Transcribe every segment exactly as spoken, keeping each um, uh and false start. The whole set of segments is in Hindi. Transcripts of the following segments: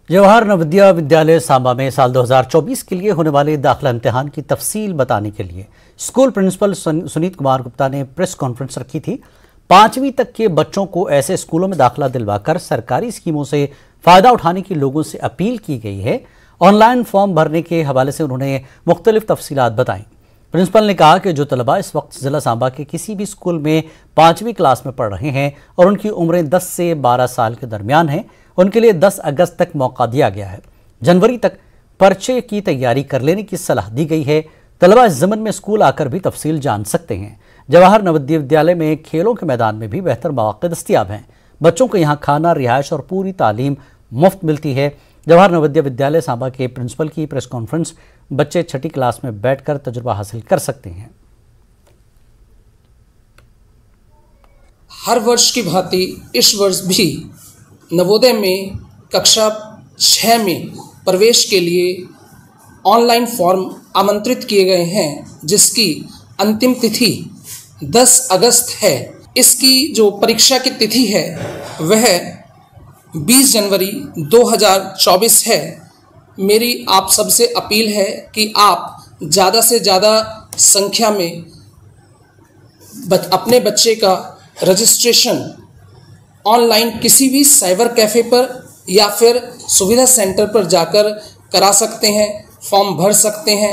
जवाहर नवोदय विद्यालय सांबा में साल दो हज़ार चौबीस के लिए होने वाले दाखिला इम्तिहान की तफसील बताने के लिए स्कूल प्रिंसिपल सुनीत कुमार गुप्ता ने प्रेस कॉन्फ्रेंस रखी थी। पांचवीं तक के बच्चों को ऐसे स्कूलों में दाखिला दिलवाकर सरकारी स्कीमों से फायदा उठाने की लोगों से अपील की गई है। ऑनलाइन फॉर्म भरने के हवाले से उन्होंने मुख्तलिफ तफसीलात बताई। प्रिंसिपल ने कहा कि जो तलबा इस वक्त जिला सांबा के किसी भी स्कूल में पांचवीं क्लास में पढ़ रहे हैं और उनकी उम्रें दस से बारह साल के दरमियान हैं, उनके लिए दस अगस्त तक मौका दिया गया है। जनवरी तक पर्चे की तैयारी कर लेने की सलाह दी गई है। तलबा इस ज़मन में स्कूल आकर भी तफसील जान सकते हैं। जवाहर नवोदय विद्यालय में खेलों के मैदान में भी बेहतर मौके दस्तियाब हैं। बच्चों को यहाँ खाना, रिहाइश और पूरी तालीम मुफ्त मिलती है। जवाहर नवोदय विद्यालय सांबा के प्रिंसिपल की प्रेस कॉन्फ्रेंस बच्चे छठी क्लास में बैठकर तजुर्बा हासिल कर सकते हैं। हर वर्ष की भांति इस वर्ष भी नवोदय में कक्षा छः में प्रवेश के लिए ऑनलाइन फॉर्म आमंत्रित किए गए हैं, जिसकी अंतिम तिथि दस अगस्त है। इसकी जो परीक्षा की तिथि है वह बीस जनवरी दो हज़ार चौबीस है। मेरी आप सबसे अपील है कि आप ज़्यादा से ज़्यादा संख्या में बच, अपने बच्चे का रजिस्ट्रेशन ऑनलाइन किसी भी साइबर कैफ़े पर या फिर सुविधा सेंटर पर जाकर करा सकते हैं, फॉर्म भर सकते हैं।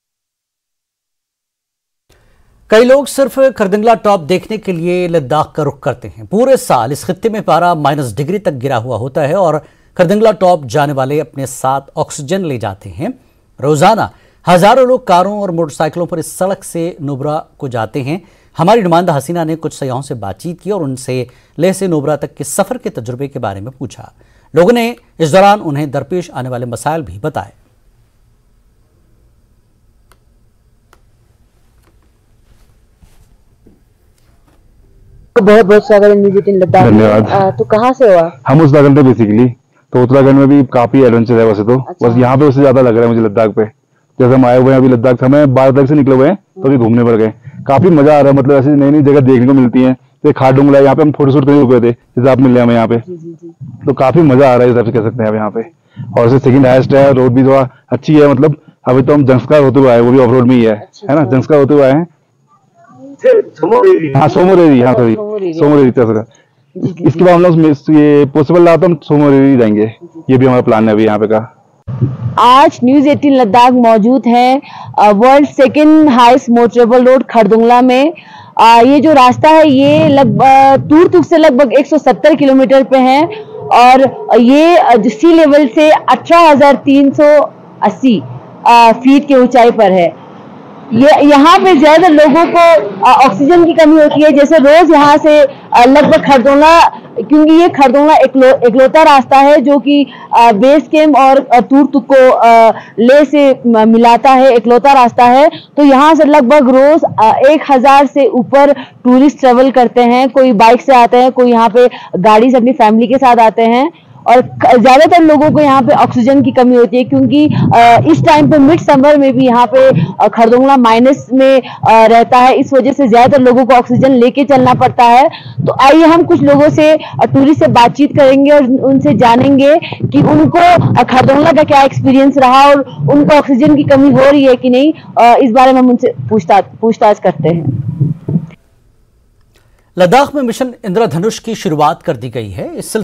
कई लोग सिर्फ खरदंगला टॉप देखने के लिए लद्दाख का रुख करते हैं। पूरे साल इस खित्ते में पारा माइनस डिग्री तक गिरा हुआ होता है और खरदंगला टॉप जाने वाले अपने साथ ऑक्सीजन ले जाते हैं। रोजाना हजारों लोग कारों और मोटरसाइकिलों पर इस सड़क से नुब्रा को जाते हैं। हमारी नुमाइंदा हसीना ने कुछ सयाहों से बातचीत की और उनसे लेह से नुब्रा तक के सफर के तजुर्बे के बारे में पूछा। लोगों ने इस दौरान उन्हें दरपेश आने वाले मसाइल भी बताए। बहुत बहुत स्वागत है न्यूज़ एटीन लद्दाख। धन्यवाद। तो कहाँ से हुआ? हम उत्तराखंड से बेसिकली, तो उत्तराखंड में भी काफी एडवेंचर है वैसे तो। अच्छा। बस यहाँ पे उससे ज्यादा लग रहा है मुझे लद्दाख पे। जैसे हम आए हुए हैं अभी लद्दाख, हमें बारह तारीख से निकले हुए हैं तो अभी घूमने पर गए। काफी मजा आ रहा है, मतलब ऐसी नई नई जगह देखने को मिलती है। तो खारडुंगला यहाँ पे हम फोटो शूट करने रुके थे, जैसे आप मिल रहे हमें यहाँ पे, तो काफी मजा आ रहा है हिसाब से कह सकते हैं यहाँ पे। और उससे सेकंड हाईएस्ट है, रोड भी थोड़ा अच्छी है। मतलब अभी तो हम जंस्कार होते हुए आए, वो भी ऑफ रोड में ही है, है ना, जंस्कार होते हुए आए हैं। हाँ सोमोरेरी, हाँ सॉरी सोमोरेरी। इसके बाद हम लोग ये पॉसिबल रहा तो हम सोमोरेरी जाएंगे, ये भी हमारा प्लान है अभी यहाँ पे का। आज न्यूज़ एटीन लद्दाख मौजूद है world second highest motorable road Khardung La में। आ, ये जो रास्ता है ये लगभग तुरतुक से लगभग एक सौ सत्तर किलोमीटर पे है और ये सी लेवल से अठारह हजार तीन सौ अस्सी फीट की ऊंचाई पर है। ये यहाँ पे ज्यादा लोगों को ऑक्सीजन की कमी होती है। जैसे रोज यहाँ से लगभग खरदोला, क्योंकि ये खरदोला एकलो, एकलौता रास्ता है जो कि बेस कैंप और तुरतुक को ले से मिलाता है, एकलौता रास्ता है। तो यहाँ से लगभग रोज एक हजार से ऊपर टूरिस्ट ट्रेवल करते हैं। कोई बाइक से आते हैं, कोई यहाँ पे गाड़ी से अपनी फैमिली के साथ आते हैं। और ज्यादातर लोगों को यहाँ पे ऑक्सीजन की कमी होती है, क्योंकि इस टाइम पे मिड समर में भी यहाँ पे खरदुंगला माइनस में रहता है। इस वजह से ज्यादातर लोगों को ऑक्सीजन लेके चलना पड़ता है। तो आइए हम कुछ लोगों से, टूरिस्ट से बातचीत करेंगे और उनसे जानेंगे कि उनको खरदुंगला का क्या एक्सपीरियंस रहा और उनको ऑक्सीजन की कमी हो रही है कि नहीं। इस बारे में हम उनसे पूछताछ पूछताछ करते हैं। लद्दाख में मिशन इंद्रधनुष की शुरुआत कर दी गई है। इस